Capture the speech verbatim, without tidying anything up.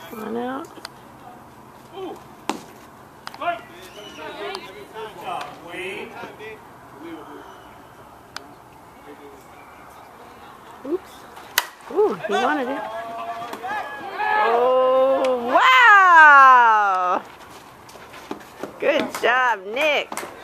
One out. Oops. Ooh, he wanted it. Oh, wow! Good job, Nick.